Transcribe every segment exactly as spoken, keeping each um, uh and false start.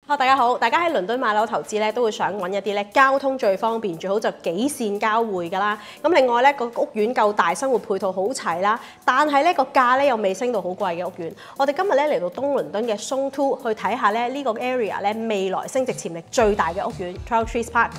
好，大家好！大家喺倫敦買樓投資咧，都會想揾一啲咧交通最方便，最好就幾線交匯㗎啦。咁另外咧個屋苑夠大，生活配套好齊啦，但係咧個價咧又未升到好貴嘅屋苑。我哋今日咧嚟到東倫敦嘅 Zone Two 去睇下咧呢個 area 咧未來升值潛力最大嘅屋苑 twelve Trees Park。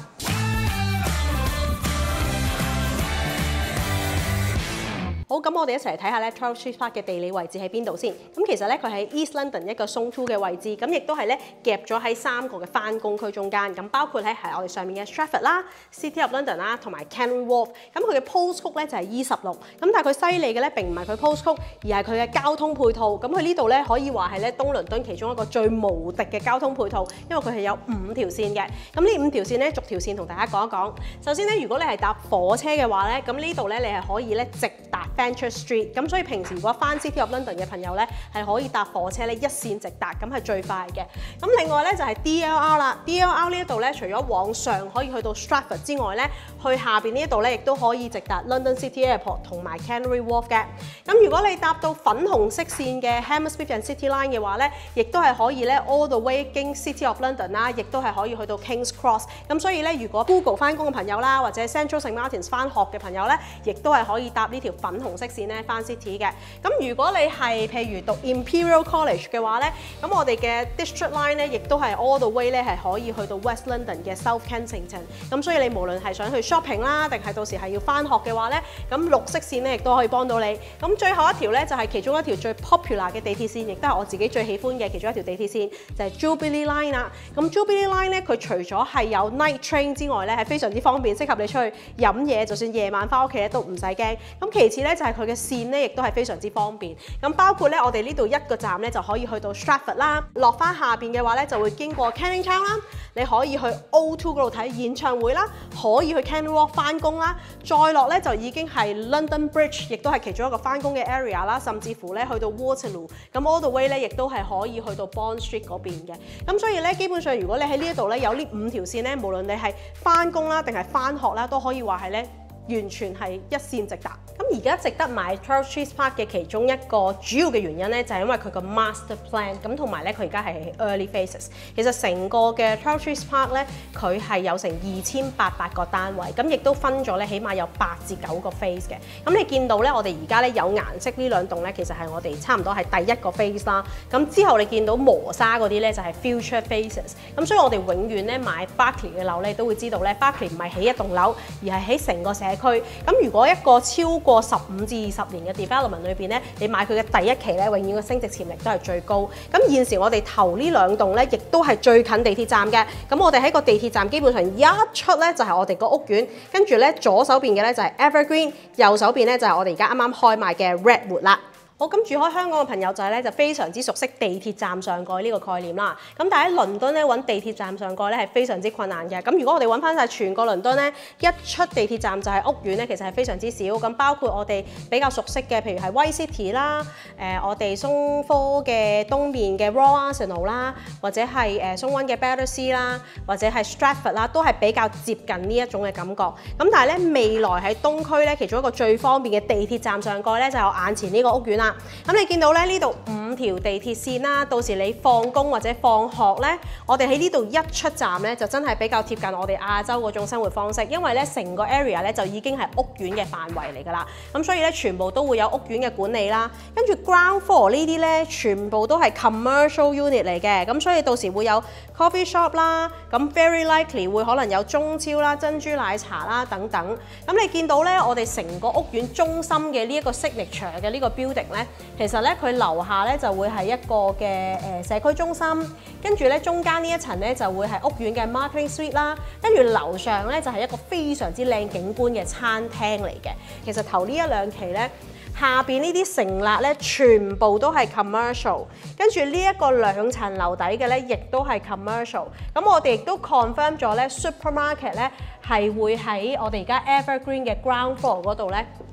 好，咁我哋一齊嚟睇下咧 twelve Trees Park 嘅地理位置喺邊度先。咁其實咧佢喺 East London 一個 Zone Two 嘅位置，咁亦都係咧夾咗喺三個嘅返工區中間。咁包括咧係我哋上面嘅 Stratford 啦、City of London 啦，同埋 Canary Wharf。咁佢嘅 postcode 咧就係 E 十六。咁但係佢犀利嘅咧並唔係佢 postcode，而係佢嘅交通配套。咁佢呢度咧可以話係咧東倫敦其中一個最無敵嘅交通配套，因為佢係有五條線嘅。咁呢五條線咧逐條線同大家講一講。首先咧，如果你係搭火車嘅話咧，咁呢度咧你係可以咧直達Fenchurch Street， 咁所以平時如果翻 City of London 嘅朋友咧，係可以搭火車咧一線直達，咁係最快嘅。咁另外咧就係 D L R 啦 ，D L R 呢一度咧，除咗往上可以去到 Stratford 之外咧，去下邊呢一度咧，亦都可以直達 London City Airport 同埋 Canary Wharf 嘅。咁如果你搭到粉紅色線嘅 Hammersmith and City Line 嘅話咧，亦都係可以咧 all the way 經 City of London 啦，亦都係可以去到 King's Cross。咁所以咧，如果 Google 翻工嘅朋友啦，或者 Central Saint Martins 翻學嘅朋友咧，亦都係可以搭呢條粉紅色線咧翻 City 嘅。咁如果你係譬如讀 Imperial College 嘅話咧，咁我哋嘅 District Line 咧，亦都係 all the way 咧係可以去到 West London 嘅 South Kensington。咁所以你無論係想去 shopping 啦，定係到時係要翻學嘅話咧，咁綠色線咧亦都可以幫到你。咁最後一條咧就係其中一條最 popular 嘅地鐵線，亦都係我自己最喜歡嘅其中一條地鐵線，就係 Jubilee Line 啦。咁 Jubilee Line 咧，佢除咗係有 night train 之外咧，係非常之方便，適合你出去飲嘢，就算夜晚翻屋企咧都唔使驚。咁其次咧就係佢嘅線咧，亦都係非常之方便。咁包括咧，我哋呢度一個站咧就可以去到 Stratford 啦，落翻下邊嘅話咧就會經過 Canning Town 啦，你可以去 O 二 嗰度睇演唱會啦，可以去 Canary Wharf 翻工啦，再落咧就已經係 London Bridge， 亦都係其中一個翻工嘅 area 啦，甚至乎咧去到 Waterloo， 咁 all the way 咧亦都係可以去到 Bond Street 嗰邊嘅。咁所以咧，基本上如果你喺呢一度咧有呢五條線咧，無論你係翻工啦定係翻學啦，都可以話係咧完全係一線直達。咁而家值得買twelve Trees Park 嘅其中一個主要嘅原因咧，就係因為佢個 master plan， 咁同埋咧佢而家係 early phases。其實成個嘅twelve Trees Park 咧，佢係有成二千八百個單位，咁亦都分咗咧，起碼有八至九個 phase 嘅。咁你見到咧，我哋而家咧有顏色呢兩棟咧，其實係我哋差唔多係第一個 phase 啦。咁之後你見到磨砂嗰啲咧，就係 future phases。咁所以我哋永遠咧買 Berkeley 嘅樓咧，都會知道咧 Berkeley 唔係起一棟樓，而係喺成個社區。咁如果一個超過十五至二十年嘅 development 裏邊咧，你買佢嘅第一期咧，永遠嘅升值潛力都係最高。咁現時我哋投呢兩棟咧，亦都係最近地鐵站嘅。咁我哋喺個地鐵站基本上一出咧就係我哋個屋苑，跟住咧左手邊嘅咧就係 Evergreen， 右手邊咧就係我哋而家啱啱開賣嘅 Redwood 啦。好，咁住開香港嘅朋友仔咧就非常之熟悉地鐵站上蓋呢個概念啦。咁但係喺倫敦咧揾地鐵站上蓋咧係非常之困難嘅。咁如果我哋揾翻晒全個倫敦咧，一出地鐵站就係屋苑咧，其實係非常之少。咁包括我哋比較熟悉嘅，譬如係威 City 啦，誒、呃、我哋松科嘅東面嘅 Royal Arsenal 啦，或者係誒松溫嘅 Battersea 啦，或者係 Stratford 啦，都係比較接近呢一種嘅感覺。咁但係咧未來喺東區咧，其中一個最方便嘅地鐵站上蓋咧，就係我眼前呢個屋苑啦。咁你見到咧呢度五條地鐵線啦，到時你放工或者放學咧，我哋喺呢度一出站咧，就真係比較貼近我哋亞洲嗰種生活方式，因為咧成個 area 咧就已經係屋苑嘅範圍嚟㗎啦。咁所以咧全部都會有屋苑嘅管理啦，跟住 ground floor 呢啲咧全部都係 commercial unit 嚟嘅，咁所以到時會有 coffee shop 啦，咁 very likely 會可能有中超啦、珍珠奶茶啦等等。咁你見到咧，我哋成個屋苑中心嘅呢一個 signature 嘅呢個 building 咧，其實咧佢樓下咧就會係一個嘅誒社區中心，跟住咧中間呢一層咧就會係屋苑嘅 marketing suite 啦，跟住樓上咧就係一個非常之靚景觀嘅餐廳嚟嘅。其實頭呢一兩期咧，下邊呢啲成立咧全部都係 commercial， 跟住呢一個兩層樓底嘅咧亦都係 commercial。咁我哋亦都 confirm 咗咧 supermarket 咧係會喺我哋而家 Evergreen 嘅 ground floor 嗰度咧，就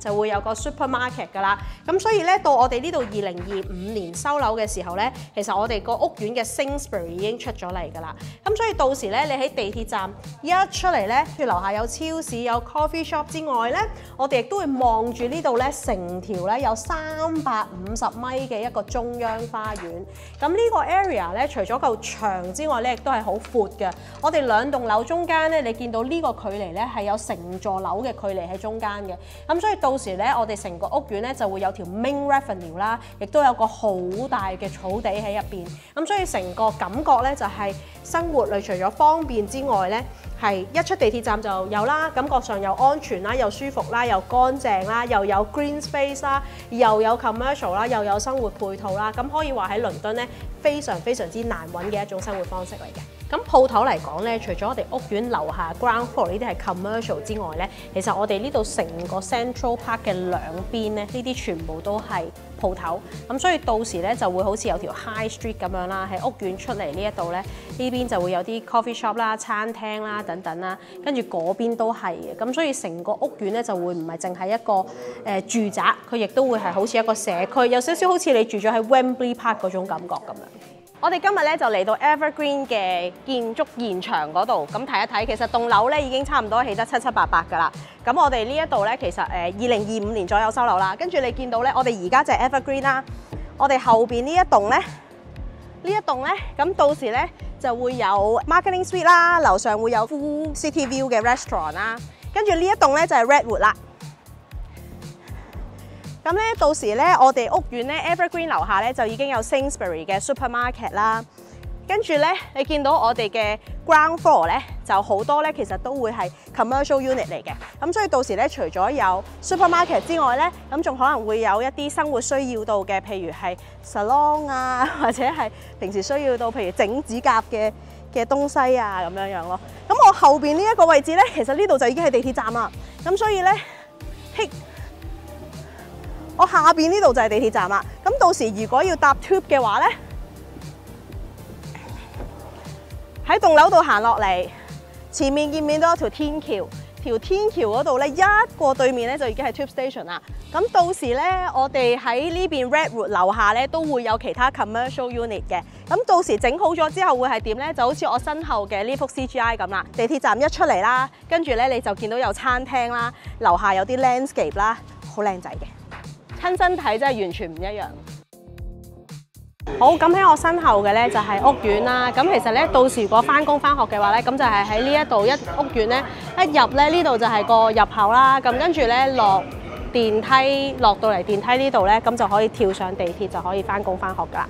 就會有個 supermarket 㗎啦。咁所以咧，到我哋呢度二零二五年收樓嘅時候咧，其實我哋個屋苑嘅 Sainsbury 已經出咗嚟㗎啦。咁所以到時咧，你喺地鐵站一出嚟咧，住樓下有超市、有 coffee shop 之外咧，我哋亦都會望住呢度咧，成條咧有三百五十米嘅一個中央花園。咁呢個 area 咧，除咗夠長之外咧，亦都係好闊嘅。我哋兩棟樓中間咧，你見到呢個距離咧係有成座樓嘅距離喺中間嘅。咁所以到時咧，我哋成個屋苑咧就會有條 main revenue 啦，亦都有個好大嘅草地喺入邊。咁所以成個感覺咧就係生活裏除咗方便之外咧，係一出地鐵站就有啦，感覺上又安全啦，又舒服啦，又乾淨啦，又有 green space 啦，又有 commercial 啦，又有生活配套啦。咁可以話喺倫敦咧非常非常之難揾嘅一種生活方式嚟嘅。咁鋪頭嚟講咧，除咗我哋屋苑樓下 ground floor 呢啲係 commercial 之外咧，其實我哋呢度成個 Central Park 嘅兩邊咧，呢啲全部都係鋪頭。咁所以到時咧就會好似有條 high street 咁樣啦，喺屋苑出嚟呢一度咧，呢邊就會有啲 coffee shop 啦、餐廳啦等等啦，跟住嗰邊都係嘅。咁所以成個屋苑咧就會唔係淨係一個誒、呃、住宅，佢亦都會係好似一個社區，有少少好似你住咗喺 Wembley Park 嗰種感覺咁樣。我哋今日咧就嚟到 Evergreen 嘅建築現場嗰度，咁睇一睇，其實棟樓咧已經差唔多起得七七八八㗎啦。咁我哋呢一度咧，其實誒二零二五年左右收樓啦。跟住你見到咧，我哋而家就係 Evergreen 啦。我哋後邊呢一棟咧，呢一棟咧，咁到時咧就會有 Marketing Suite 啦，樓上會有 Full City View 嘅 restaurant 啦。跟住呢一棟咧就係 Redwood 啦。咁咧，到時咧，我哋屋苑咧 Evergreen 樓下咧就已經有 Sainsbury 嘅 supermarket 啦。跟住咧，你見到我哋嘅 ground floor 咧就好多咧，其實都會係 commercial unit 嚟嘅。咁所以到時咧，除咗有 supermarket 之外咧，咁仲可能會有一啲生活需要到嘅，譬如係 salon 啊，或者係平時需要到譬如整指甲嘅嘅東西啊咁樣樣咯。咁我後邊呢一個位置咧，其實呢度就已經係地鐵站啦。咁所以咧，嘿。我下邊呢度就係地鐵站啦，咁到時如果要搭 tube 嘅話咧，喺棟樓度行落嚟，前面見面都有條天橋，條天橋嗰度咧一過對面咧就已經係 tube station 啦。咁到時咧，我哋喺呢邊 Redwood 樓下咧都會有其他 commercial unit 嘅。咁到時整好咗之後會係點咧？就好似我身後嘅呢幅 C G I 咁啦。地鐵站一出嚟啦，跟住咧你就見到有餐廳啦，樓下有啲 landscape 啦，好靚仔嘅。親身睇真係完全唔一樣。好，咁喺我身後嘅咧就係屋苑啦。咁其實咧到時如果翻工翻學嘅話咧，咁就係喺呢一度一屋苑咧一入咧呢度就係個入口啦。咁跟住咧落電梯落到嚟電梯呢度咧，咁就可以跳上地鐵就可以翻工翻學噶啦。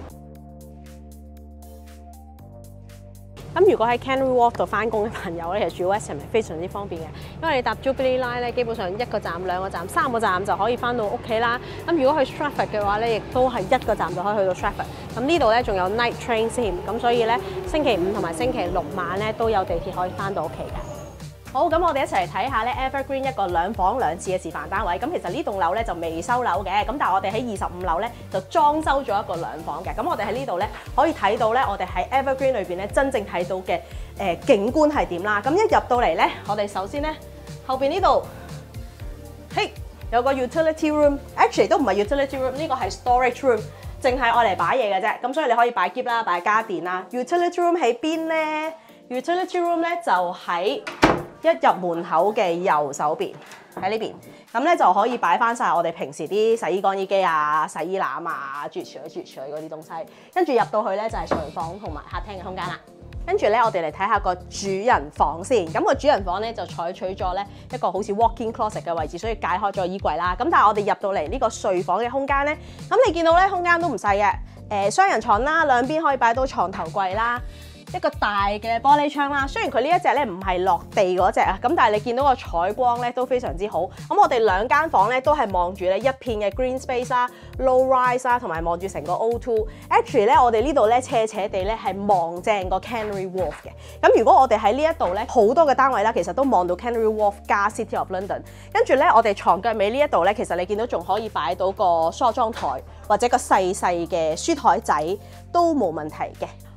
咁如果喺 Canary Wharf 度翻工嘅朋友咧，其實住 West Ham係非常之方便嘅，因為你搭 Jubilee Line 咧，基本上一個站、兩個站、三個站就可以翻到屋企啦。咁如果去 Stratford 嘅話咧，亦都係一個站就可以去到 Stratford。咁呢度咧仲有 night train 先，咁所以咧星期五同埋星期六晚咧都有地鐵可以翻到屋企嘅。好，咁我哋一齊嚟睇下咧 Evergreen 一個兩房兩廁嘅示範單位。咁其實呢棟樓咧就未收樓嘅，咁但係我哋喺二十五樓咧就裝修咗一個兩房嘅。咁我哋喺呢度咧可以睇到咧，我哋喺 Evergreen 裏邊咧真正睇到嘅誒、呃、景觀係點啦。咁一入到嚟咧，我哋首先咧後邊呢度，嘿有個 utility room，actually 都唔係 utility room， 呢個係 storage room， 淨係愛嚟擺嘢嘅啫。咁所以你可以擺篋啦，擺家電啦。utility room 喺邊咧 ？utility room 咧就喺一入門口嘅右手邊喺呢邊，咁咧就可以擺翻晒我哋平時啲洗衣乾衣機啊、洗衣籃啊、諸如此類、諸如此類嗰啲東西。跟住入到去咧就係睡房同埋客廳嘅空間啦。跟住咧我哋嚟睇下個主人房先。咁個主人房咧就採取咗咧一個好似 walk-in closet 嘅位置，所以解開咗衣櫃啦。咁但係我哋入到嚟呢個睡房嘅空間咧，咁你見到咧空間都唔細嘅，誒雙人床啦，兩邊可以擺到床頭櫃啦。一個大嘅玻璃窗啦，雖然佢呢一隻咧唔係落地嗰隻啊，咁但係你見到個採光咧都非常之好。咁我哋兩間房咧都係望住咧一片嘅 green space 啦、low rise 啦，同埋望住成個 O 二。Actually 咧，我哋呢度咧斜斜地咧係望正個 Canary Wharf 嘅。咁如果我哋喺呢一度咧，好多嘅單位啦，其實都望到 Canary Wharf 加 City of London。跟住咧，我哋床腳尾呢一度咧，其實你見到仲可以擺到個梳妝台或者個細細嘅書台仔都冇問題嘅。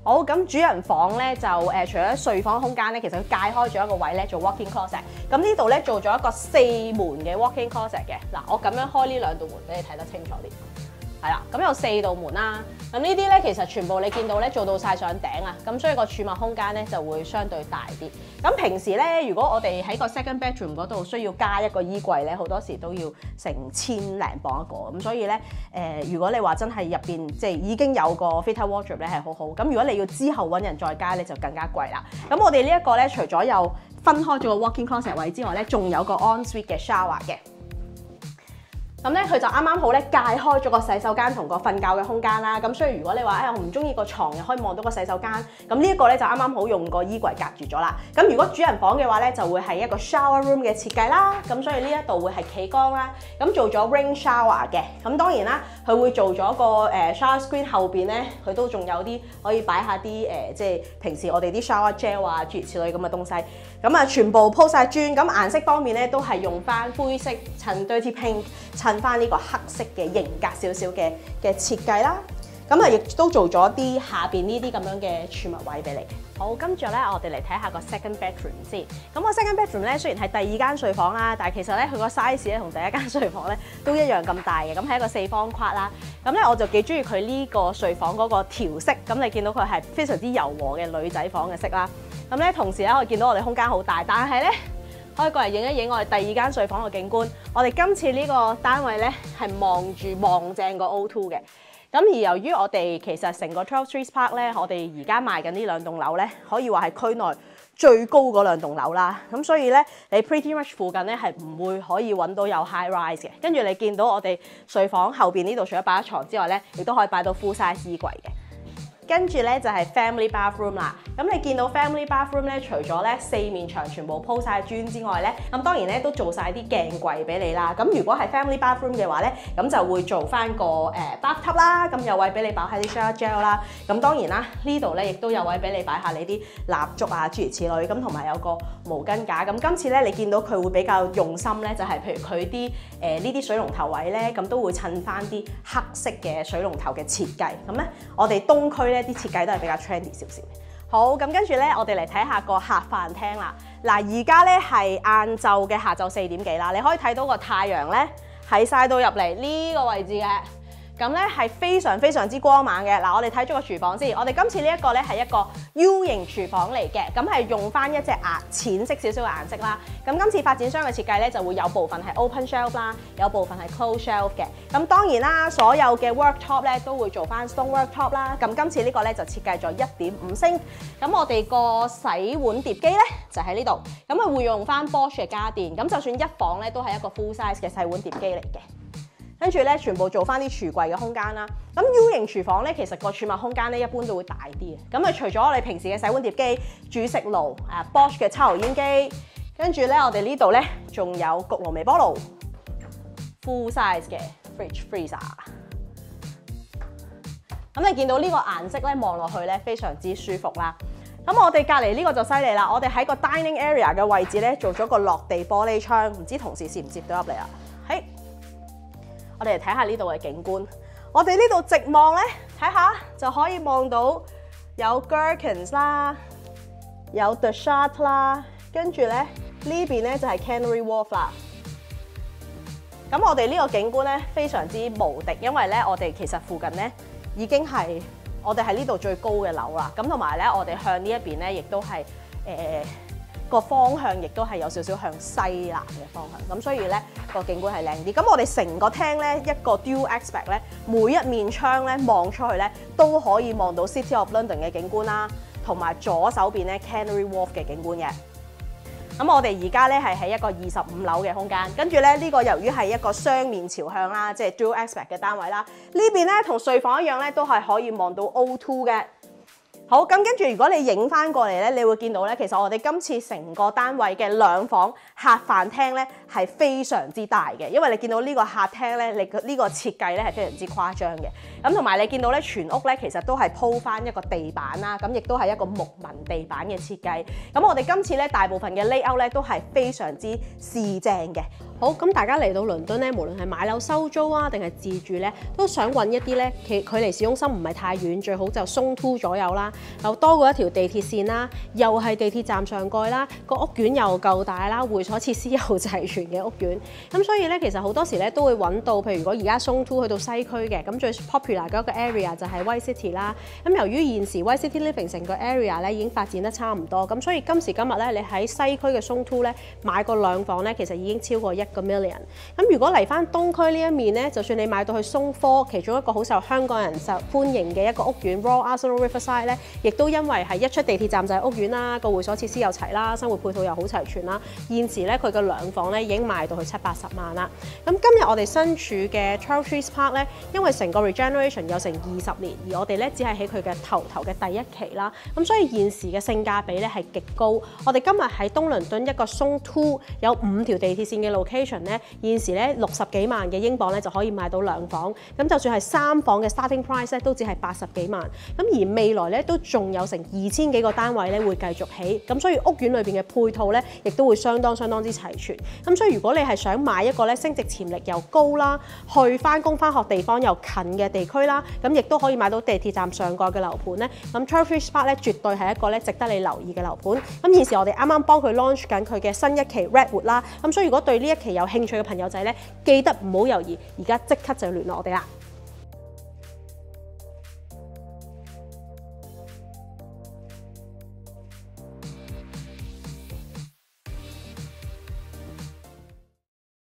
好，咁主人房咧就誒、呃、除咗睡房空間咧，其實佢界開咗一個位咧做 walk-in closet。咁呢度咧做咗一個四門嘅 walk-in closet 嘅。嗱，我咁樣開呢兩道門俾你睇得清楚啲。係啦，咁有四道門啦。咁呢啲咧其實全部你見到咧做到晒上頂啊，咁所以個儲物空間咧就會相對大啲。咁平時咧，如果我哋喺個 second bedroom 嗰度需要加一個衣櫃咧，好多時都要成千零磅一個。咁所以咧，誒、呃，如果你話真係入邊即係已經有個 fitted wardrobe 咧係好好。咁如果你要之後揾人再加咧，就更加貴啦。咁我哋呢一個咧，除咗有分開咗個 walk-in closet 位之外咧，仲有個 ensuite 嘅 shower 嘅。咁咧，佢就啱啱好咧，界開咗個洗手間同個瞓覺嘅空間啦。咁所以如果你話誒、哎、我唔中意個床又可以望到個洗手間，咁呢一個咧就啱啱好用個衣櫃隔住咗啦。咁如果主人房嘅話咧，就會係一個 shower room 嘅設計啦。咁所以呢一度會係企缸啦。咁做咗 rain shower 嘅。咁當然啦，佢會做咗個誒 shower screen 後邊咧，佢都仲有啲可以擺下啲誒、呃，即係平時我哋啲 shower gel 啊諸如此類咁嘅東西。咁啊，全部鋪晒磚。咁顏色方面咧，都係用翻灰色襯 dirty pink。襯翻呢個黑色嘅型格少少嘅嘅設計啦，咁啊亦都做咗啲下邊呢啲咁樣嘅儲物位俾你。好，跟住咧我哋嚟睇下個 second bedroom 先。咁個 second bedroom 咧雖然係第二間睡房啦，但係其實咧佢個 size 咧同第一間睡房咧都一樣咁大嘅。咁係一個四方框啦。咁咧我就幾中意佢呢個睡房嗰個調色。咁你見到佢係非常之柔和嘅女仔房嘅色啦。咁咧同時咧我見到我哋空間好大，但係咧，可以過嚟影一影我哋第二間睡房嘅景觀。我哋今次呢個單位咧係望住望正個 O 二 嘅。咁而由於我哋其實成個twelve Street Park 咧，我哋而家賣緊呢兩棟樓咧，可以話係區內最高嗰兩棟樓啦。咁所以咧，你 pretty much 附近咧係唔會可以揾到有 high rise 嘅。跟住你見到我哋睡房後邊呢度除咗擺咗床之外咧，亦都可以擺到 full size 衣櫃嘅。跟住咧就係 family bathroom 啦。咁你見到 family bathroom 咧，除咗咧四面牆全部鋪晒磚之外咧，咁當然咧都做晒啲鏡櫃俾你啦。咁如果係 family bathroom 嘅話咧，咁就會做翻個誒 bathtub 啦。咁有位俾你擺下啲 shower gel 啦。咁當然啦，呢度咧亦都有位俾你擺下你啲蠟燭啊諸如此類。咁同埋有個毛巾架。咁今次咧你見到佢會比較用心咧，就係、是、譬如佢啲誒呢啲水龍頭位咧，咁都會襯翻啲黑色嘅水龍頭嘅設計。咁咧我哋東區咧啲設計都係比較 trendy 少少。好，咁跟住咧，我哋嚟睇下個客飯廳啦。嗱，而家咧係晏晝嘅下晝四點幾啦，你可以睇到個太陽咧喺晒到入嚟呢個位置嘅。咁咧係非常非常之光猛嘅。嗱，我哋睇咗個廚房先。我哋今次呢一個咧係一個 U 型廚房嚟嘅，咁係用翻一隻顏淺色少少嘅顏色啦。咁今次發展商嘅設計咧就會有部分係 open shelf 啦，有部分係 close shelf 嘅。咁當然啦，所有嘅 worktop 咧都會做翻 stone worktop 啦。咁今次呢個咧就設計咗一點五升。咁我哋個洗碗碟機咧就喺呢度。咁佢會用翻 Bosch 嘅家電。咁就算一房咧都係一個 full size 嘅洗碗碟機嚟嘅。跟住咧，全部做翻啲櫥櫃嘅空間啦。咁 U 型廚房咧，其實個儲物空間咧一般都會大啲嘅。咁啊，除咗我哋平時嘅洗碗碟機、煮食爐、誒 Bosch 嘅抽油煙機，跟住咧我哋呢度咧仲有焗爐微波爐 ，full size 嘅 fridge freezer。咁你見到呢個顏色咧，望落去咧非常之舒服啦。咁我哋隔離呢個就犀利啦，我哋喺個 dining area 嘅位置咧做咗個落地玻璃窗，唔知同事接唔接到入嚟啊？喺我哋嚟睇下呢度嘅景觀。我哋呢度直望咧，睇下就可以望到有 Gherkins 啦，有 The Shard 啦，跟住咧呢邊咧就係 Canary Wharf 啦。咁我哋呢個景觀咧非常之無敵，因為咧我哋其實附近咧已經係我哋係呢度最高嘅樓啦。咁同埋咧，我哋向呢一邊咧亦都係誒。呃個方向亦都係有少少向西南嘅方向，咁所以咧個景觀係靚啲。咁我哋成個廳咧一個 dual aspect 咧，每一面窗咧望出去咧都可以望到 City of London 嘅景觀啦，同埋左手邊咧 Canary Wharf 嘅景觀嘅。咁我哋而家咧係喺一個二十五樓嘅空間，跟住咧呢個由於係一個雙面朝向啦，即係 dual aspect 嘅單位啦，呢邊咧同睡房一樣咧，都係可以望到 O 二 嘅。好，咁跟住如果你影翻過嚟咧，你會見到咧，其實我哋今次成個單位嘅兩房客飯廳咧係非常之大嘅，因為你見到呢個客廳咧，你呢個設計咧係非常之誇張嘅。咁同埋你見到咧，全屋咧其實都係鋪翻一個地板啦，咁亦都係一個木紋地板嘅設計。咁我哋今次咧大部分嘅 layout 咧都係非常之四正嘅。 好，咁大家嚟到倫敦咧，無論係買樓收租啊，定係自住咧，都想揾一啲咧，距距離市中心唔係太遠，最好就松 two 左右啦，又多過一條地鐵線啦，又係地鐵站上蓋啦，個屋苑又夠大啦，會所設施又齊全嘅屋苑。咁所以咧，其實好多時咧都會揾到，譬如如果而家松 two 去到西區嘅，咁最 popular 嘅一個 area 就係 White City 啦。咁由於現時 White City Living 成個 area 咧已經發展得差唔多，咁所以今時今日咧，你喺西區嘅松 two咧買個兩房咧，其實已經超過一個 million。咁如果嚟翻東區呢一面咧，就算你買到去松科，其中一個好受香港人受歡迎嘅一個屋苑 Royal Arsenal Riverside 咧，亦都因為係一出地鐵站就係屋苑啦，個會所設施又齊啦，生活配套又好齊全啦。現時咧佢嘅兩房咧已經賣到去七八十萬啦。咁今日我哋身處嘅 Charles Street Park 咧，因為成個 regeneration 有成二十年，而我哋咧只係喺佢嘅頭頭嘅第一期啦。咁所以現時嘅性價比咧係極高。我哋今日喺東倫敦一個松 two 有五條地鐵線嘅 location 咧。現時咧六十幾萬嘅英鎊咧就可以買到兩房，咁就算係三房嘅 starting price 咧都只係八十幾萬，咁而未來咧都仲有成二千幾個單位咧會繼續起，咁所以屋苑裏邊嘅配套咧亦都會相當相當之齊全，咁所以如果你係想買一個咧升值潛力又高啦，去翻工翻學地方又近嘅地區啦，咁亦都可以買到地鐵站上蓋嘅樓盤咧，咁 Charles Street Park 咧絕對係一個咧值得你留意嘅樓盤。咁現時我哋啱啱幫佢 launch 緊佢嘅新一期 Redwood 啦，咁所以如果對呢一期有興趣嘅朋友仔咧，記得唔好猶豫，而家即刻就聯絡我哋啦。